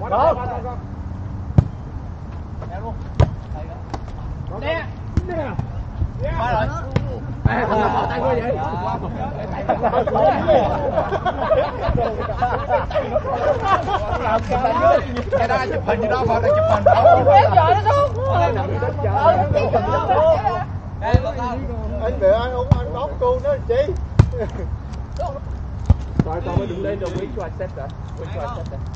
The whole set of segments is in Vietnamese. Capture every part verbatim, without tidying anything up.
Đó. Nè luôn. Nè. Nè. Qua rồi. À, bỏ tay qua vậy. Cái đó chụp hình gì đó mà chụp hình đâu. Kéo giờ nó xuống. Anh để anh uống anh bóc cô nó chi. Rồi con mới đừng lên đồng ý cho anh set rồi. Quên cho anh set rồi.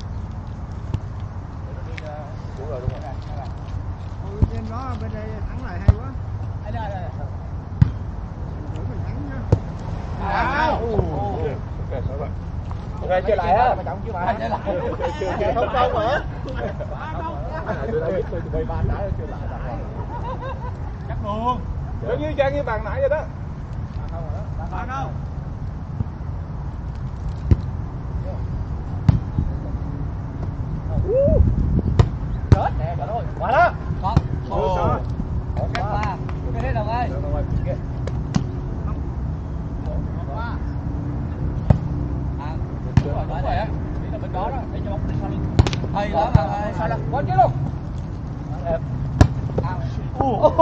Đúng rồi, đúng rồi. Ôi trên đó bên đây thắng lại hay quá. Đây đây đây. Thử mình thắng nhá. À. Ok, rồi. Ok, chơi lại á. Trọng chứ mà. Chơi lại. Không công hả? Tôi đã biết tôi tụi bay ba đá chơi lại rồi. Chắc luôn. Giống như trang như bàn nãy vậy đó. Ba đâu? Chết nè, trời ơi. Qua đó. Con. Ồ. Cắt qua. Cái thế đồng ơi. Qua. À, đúng rồi, đúng rồi á. Đi là bên đó đó, để cho bóng đi sau lưng. Hay lắm bạn ơi. Sao lắm? Quên chứ luôn. Đẹp. À. Ô.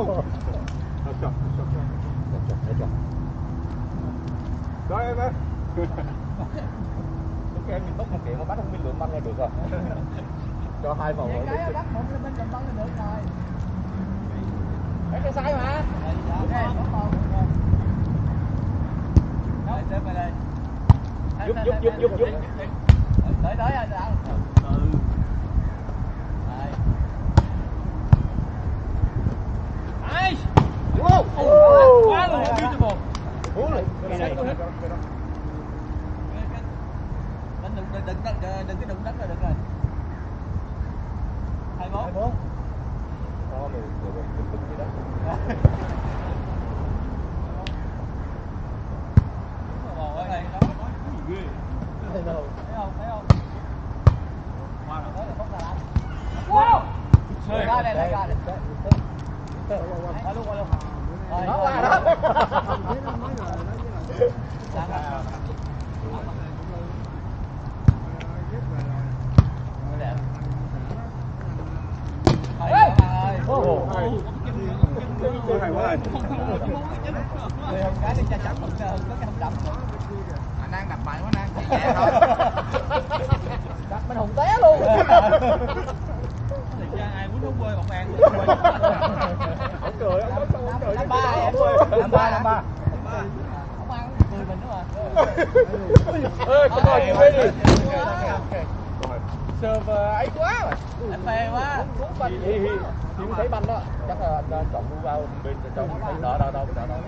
Rồi em ơi. Ok, mình tốc một điểm mà bắt không biết lượng băng là được rồi. Cho hai vòng rồi. Cái bắt một lên bên cầm băng là được rồi. Cái cái sai mà. Ok, có còn. Đâu, xếp về đây. Giúp giúp giúp giúp giúp. Tới tới anh đã. Ừ. Đây. Ai. Wow. Quá luôn, beautiful. Ủa này. Cái này. Đừng đừng đừng đừng đừng cái đụng đất là được rồi. hai bốn. hai bốn. Đó mình mình mình cái đó. Ồ, này nó nói gì ghê. Thấy không? Thấy không? Wow, nó là bóng ra lắm. Wow. Rồi ra đây, lại ra đây. Qua luôn, qua luôn. Rồi, nó qua đó. Hay quá rồi. Cái đi cha chắn có cái không đậm. Anh đang đập bài quá đang. Đập mình hùng té luôn. Ai muốn uống bơi bọc an. Ông cười, ông nói ông cười. Năm ba em. Năm ba, năm ba. Không ăn cười mình nữa mà. Ê, có ngồi gì đi. Server ấy quá rồi. Anh phê quá. Thì thì thì không thấy banh đó. Chắc là anh chọn mua vào bên trong thấy đỡ đỡ đâu đỡ đâu.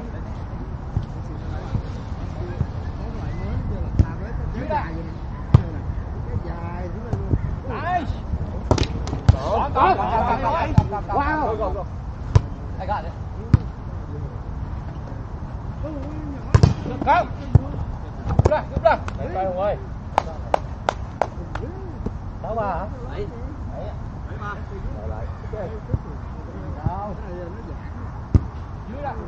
Dưới đây. Cái dài dưới đây luôn. Ai. Đó. Đó. Wow. Go go. I got it. Không. Giúp ra, giúp ra. Đấy coi Hùng ơi. Sáu ba hả? Bảy. Bảy á. Bảy ba. Lại lại. Đâu. Dưới đó.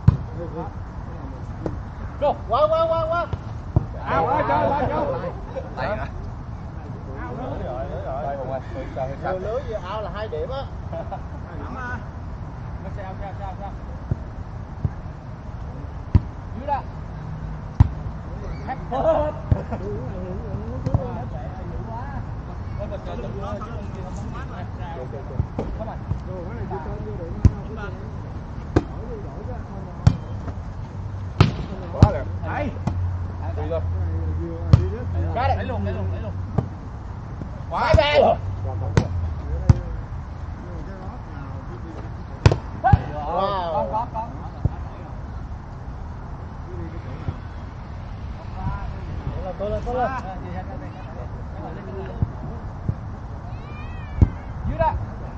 Go. Qua qua qua qua. Ao ơi chơi lại vô. Đấy rồi. Ao nữa rồi, nữa rồi. Đây Hùng ơi. Nhiều lưới gì ao là hai điểm á. Đúng à. Nó sao sao sao sao. Dưới đó. Hết. Có bật trời tự quá chứ không gì không bắn mắt ra. Không ạ. Đồ cái này chưa cho vô điểm. Quá đẹp. Đấy. Đi rồi. Cái đấy. Lấy luôn, lấy luôn, lấy luôn. Quá ra rồi. Wow. Con con con. Tôi lên, tôi lên. Dưới đó.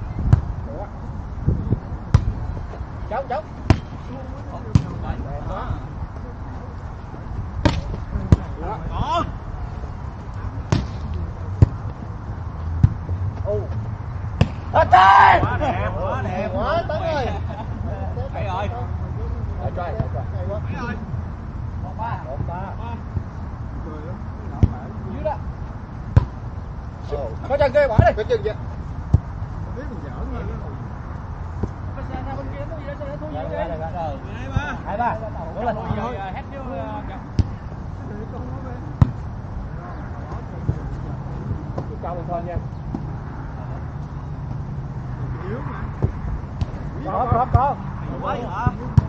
Chống, chống. Đó. Đó. Ô. Hết tay. Quá đẹp, quá đẹp. Quá Tấn ơi. Hay rồi. Lại try, lại try. Hay quá. Hay rồi. Một ba. Một ba. Dưới đó. Có chân kia bỏ đi. Có chân kia. biết mình giỡn mà nó hai ba Đúng là hết chứ cao mình thôi nha. yếu mà Có có có. quá hả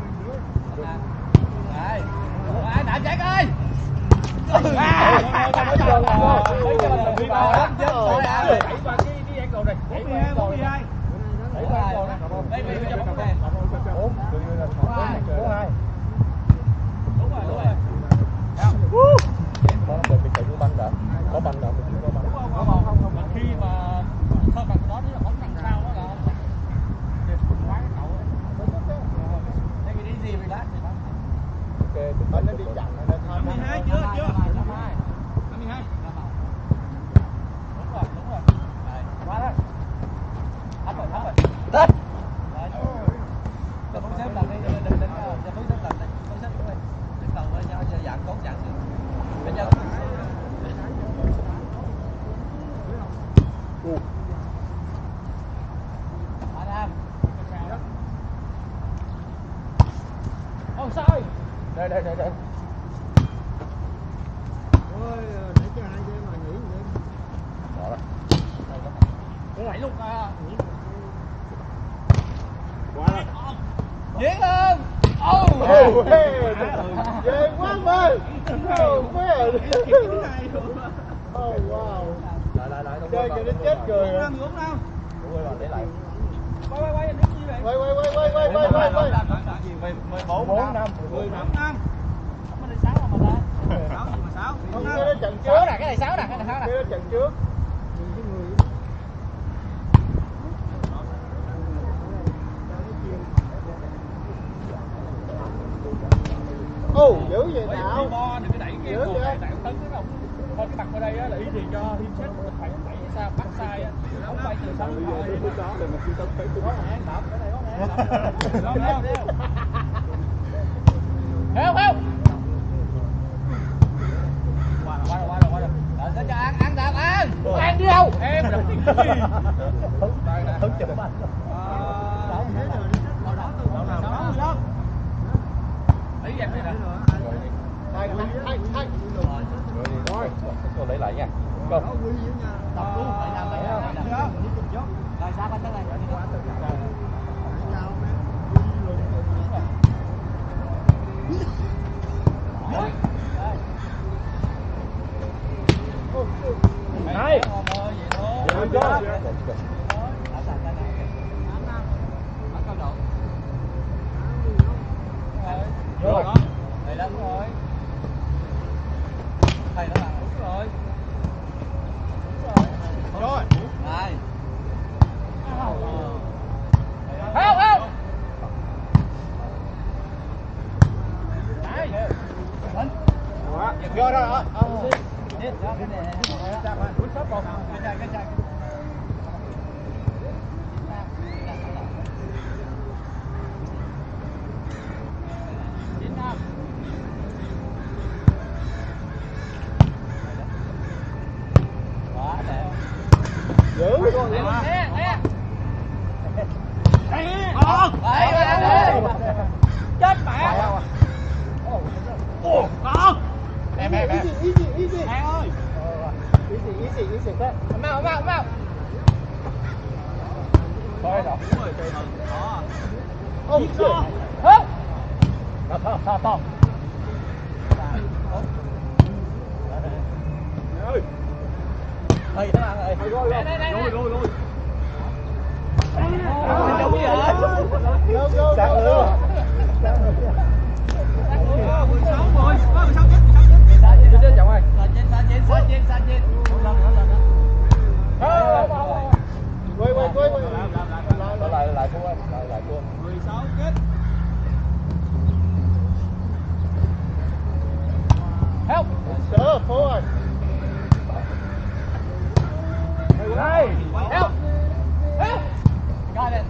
đây ai nãy chạy ơi à mấy cái mình bị bò lắm chứ rồi đẩy qua cái cái anh cầu này đẩy qua anh cầu này đẩy qua anh cầu này đây bị cho bóng này Bốn. Bốn hai. Bốn hai. đúng rồi đúng rồi Có mình bị chạy vô banh đã. Có banh đã mình chưa có banh. không không không không khi mà thôi bằng đó nó bóng đằng sau đó là quá cái cầu đây đi gì vậy đó Ok, nó đi chặn nó thôi mười hai chưa chưa năm mươi hai đúng rồi đúng rồi quá đó hết rồi hết rồi Tết. đừng xếp lần đi đừng đừng đừng đừng xếp lần đi không xếp đi đừng cầu với nhau cho dạng tốt dạng xíu bây giờ Adam offside Đây đây đây đây. ôi để cho hai game mà nghỉ vậy Đó đó. nó đẩy luôn à quá rồi diễn ơn ô ghê quá mê oh man oh wow Lại lại lại. chơi cho nó chết cười rồi năm uống đâu Đúng rồi, để lại. quay quay quay đứng như vậy quay quay quay quay quay quay quay quay mười bốn bốn năm. mười bốn năm không có đây sáu mà ta sáu gì mà sáu không cái đó trận trước sáu nè cái này sáu nè cái này sáu nè cái đó trận trước ô dữ vậy nào bo đừng có đẩy cái dữ cột vậy này đẩy tấn nó không thôi cái mặt ở đây á là ý thì cho hiên chết mình phải đẩy sao bắt sai á không bay từ sau đến thôi Heo heo. Qua rồi, qua rồi, qua rồi, qua rồi. Để cho ăn, ăn đạp ăn. Ăn đi đâu? Em đập cái gì? Đây nè. Không chụp anh. Lấy dẹp này nè. thay thay thay thay Rồi, tôi lấy lại nha. Go. Đập luôn, phải làm phải làm. Rồi sao anh tới đây? Này. Rồi Go. Rồi. Đây đó rồi. Thầy nó làm đúng rồi. Đúng rồi. Rồi. Không không. Đấy. Đánh. Go đó đó. Đi, ra cái này. Ra mà. Đúng sắp rồi. Cái chạy cái chạy. dữ Nè, nè. Con. Đấy, đấy. Chết mẹ. Ồ, con. Em em em. easy easy easy Em ơi. easy easy easy Mau mau mau. Thôi đó. oh shit Hớp. To to to to. Ơi, nó ăn ơi. Đây đây đây. Rồi rồi rồi. Go, go, Sáng go, lứa. go. mười sáu rồi. mười sáu chết, mười sáu chết. Sa chết. Chết chồng ơi. Sa chết, sa chết, sa chết, sa chết. Không lần nữa lần nữa. Quay quay quay quay. Lại lại lại cô ơi, lại lại cô. mười sáu chết. Help. Sure, forward. Này. Help. Help. Got it.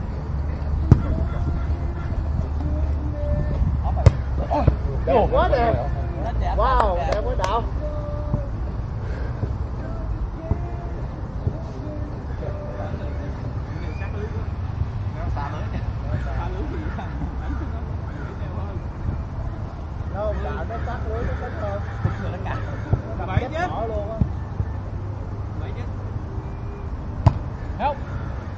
Đẹp quá đẹp. Rất đẹp. Wow, đẹp quá đạo. nó tắt lưới nó tắt hơn. Nó cả. Bảy chứ. Luôn á. Bảy chứ. Help.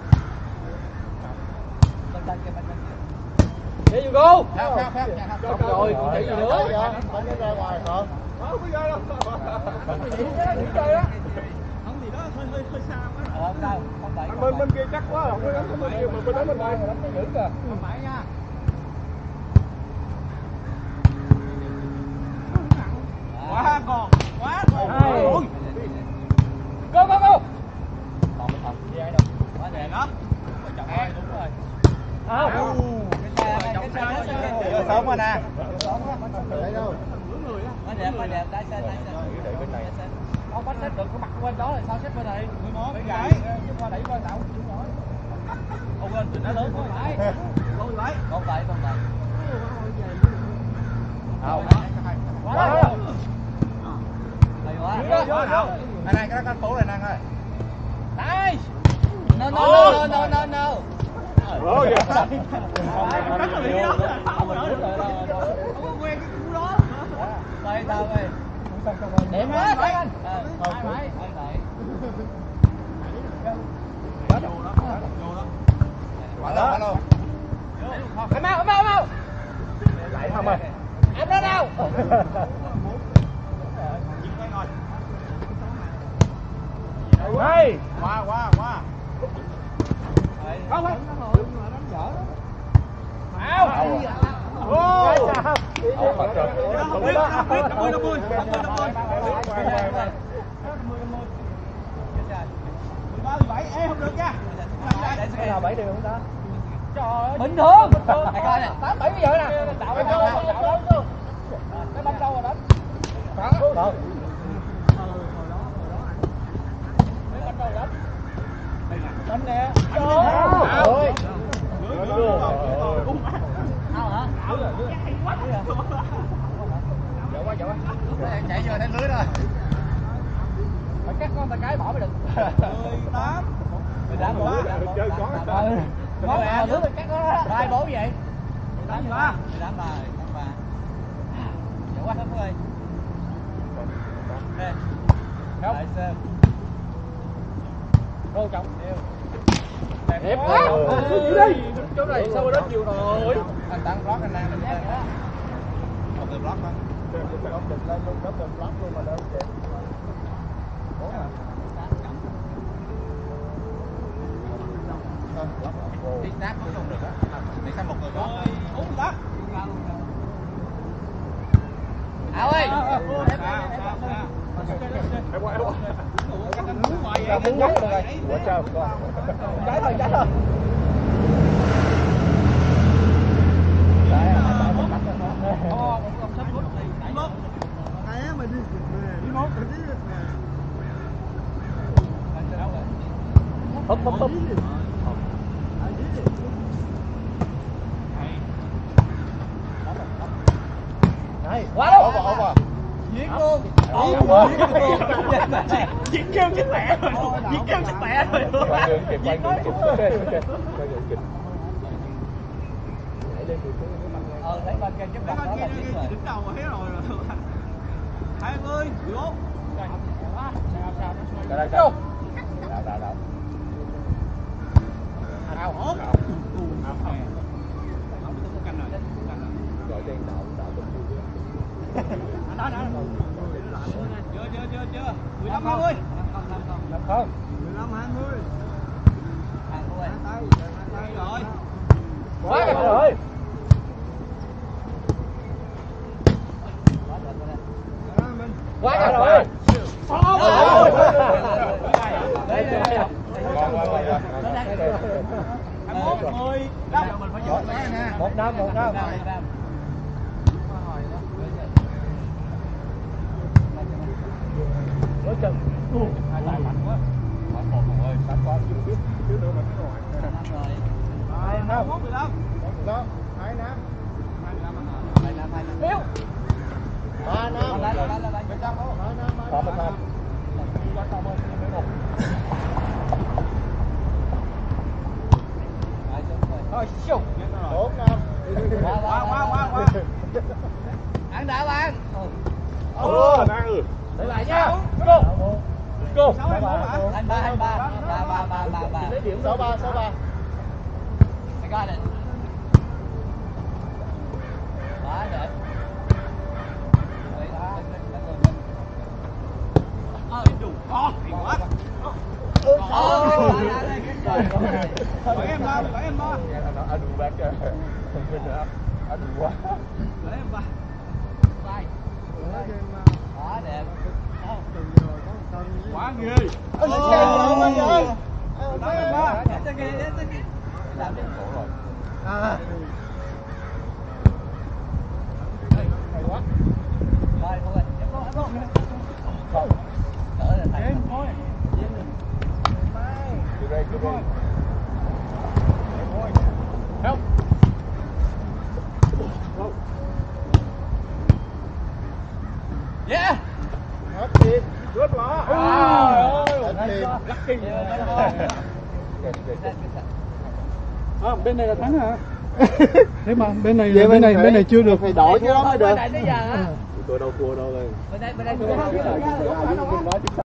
Bên bên kia bên bên kia. There you go. Phép phép phép. Xong rồi, còn chỉ gì nữa? Không có ra ngoài hả? Không có ra đâu. Không gì đó hơi hơi hơi xa quá. Ờ không sao, không bảy. Bên bên kia chắc quá, không có đánh bên kia mà bên đó bên đây đánh nó dữ kìa. Không phải nha. Quá còn, quá còn. Ôi. Go go go. Còn một phần. Gì ai đâu. Quá đẹp đó. Chồng ơi, đúng rồi. À. Cái xe cái xe nó sẽ sớm rồi nè. Thấy đâu? Quá đẹp, quá đẹp, đá xe, đá xe. Để bên này. Không bắt xếp được, cái mặt bên đó là sao xếp bên này? mười một, mười bảy. Nhưng mà đẩy qua tạo chịu nổi. Ông lên thì nó lớn quá phải. Con bảy. Con bảy, con bảy. Đâu. Quá đó. Hay quá. Này này, cái đó có này năng ơi. Nice. No no no no no no. Ồ vậy. Không quen cái cú đó. Đây tao ơi. Đẹp quá các anh. Ờ, hai bảy, hai bảy. Quá vô đó, vô đó. Quá luôn, quá luôn. Em mau, em mau, em mau. Lại không ơi. Em đến đâu? Hay. Qua, qua, qua. Không không. Áo. Ô. Không mặt rồi. Không biết, không biết, năm mươi, năm mươi, năm mươi, năm mươi. mười ba, mười bảy, ê không được nha. Cái nào bảy đều không ta? Trời ơi. Bình thường. Thầy coi nè, tám bảy bây giờ nè. Tạo Cái đâu, đâu, tạo đâu. Cái bấm đâu rồi đó. Đó. Đó. Đánh nè. Ôi. Ao hả? Ao rồi. Dở quá, dở quá. Chạy vô đến lưới rồi. Phải cắt con tay cái bỏ mới được. mười tám. mười tám bỏ. Được chơi có. Mất à, lưới cắt nó đó. Hai bố vậy. mười tám ba. mười tám ba, mười tám ba. Dở quá hết ơi. Nè. Không. Lại xem. Rô trọng đều. Đẹp quá. Gì đi. Chỗ này sao đó nhiều rồi. Anh tăng block anh đang lên. Không được block không? Không được lên luôn, nó được lắm luôn mà đâu kìa. Đi đáp cũng không được á. Đi sang một người block. Uống block. Áo ơi. Em qua em qua. Ra muốn quất rồi. Ủa sao con. Trái thôi, trái thôi. Đấy, tại mình bắt nó. Ồ, một sắp phút thì nãy mất. Ai á mà đi kịp nè. Đi một cái đi nè. Húp húp húp. Đấy, Quá đâu. Ổn ổn. Giết luôn. Giết kêu chết mẹ rồi. Giết kêu chết mẹ rồi. Quay đường kịp, quay đường kịp. Quay đường kịp. Ờ, thấy bên kia trước mặt đó là giết rồi. Đứng đầu mà thấy rồi rồi. Hai mươi, mười bốn. Đây đây sao? Đào đào đào. Ao hốt. Gọi tên đào đào bên kia. Đó đó. Chưa chưa chưa chưa. mười lăm hai mươi. Làm không? mười lăm hai mươi. À, thôi. Tay, tay rồi. Quá đẹp rồi. Quá đẹp rồi. Đây đây. Ngon quá quá. hai mươi mốt, mười lăm. Mình phải dọn cái nè. Một năm, một năm. Đối chân. Hai tài mạnh quá. Mạnh một rồi. Đánh qua chút chút chút nữa mà cái ngoài. Hai năm, mười lăm. Đó, hai năm. Hai năm, hai năm. Yếu. Ba năm. Lại lại lại lại. Hai năm, hai năm. Còn một năm. Thôi, siêu. Bốn năm. Qua qua qua qua. Ăn đã bạn. Ờ, ừ. Lấy lại nha. Go. Go. Anh ba, anh ba, ba, ba, ba, ba, ba. Lấy điểm sáu ba, sáu ba. I got it. Quá đẹp. Ờ, đủ. Có, hay quá. Bảy em ba, bảy em ba. Anh đủ bác kìa. Anh đủ quá. Bảy em ba. Vai. Quá đẹp. Quá ghê. Anh lấy xe rồi anh ơi. Tám em ba. Để tôi ghi, để tôi ghi. Làm đi. À. Hay quá. Rồi, thôi. Em không, em không. Không. Đỡ là thành. Em thôi. Cứ đây, cứ đây. Help. Yeah. Hết đi. Good quá. Lucky. À, bên này là thắng hả? Thế mà bên này Vậy bên này phải- bên này chưa được. phải đổi cái đó mới được. Bên này tới giờ á. Tôi đâu cua đâu đây. Bên đây, bên đây.